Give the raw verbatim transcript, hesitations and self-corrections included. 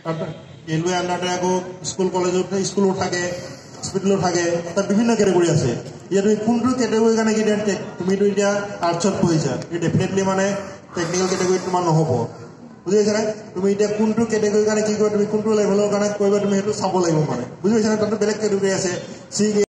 railway আণ্ডাৰতে আকৌ school কলেজত স্কুলো থাকে হস্পিটেলো থাকে তাত বিভিন্ন কেটেগৰী আছে এতিয়া তুমি কোনটো কেটেগৰীৰ কাৰণে এতিয়া তুমিতো এতিয়া আৰ্টছত পঢ়িছা ডেফিনেটলি মানে টেকনিকেল কেটেগৰীত তোমাৰ নহ'ব বুজি পাইছানে তুমি এতিয়া কোনটো কেটেগৰীৰ কাৰণে কি কৰিবা তুমি কোনটো লেভেলৰ কাৰণে কৰিবা তুমি সেইটো চাব লাগিব মানে বুজি পাইছানে তাতো বেলেগ কেটেগৰী আছে চি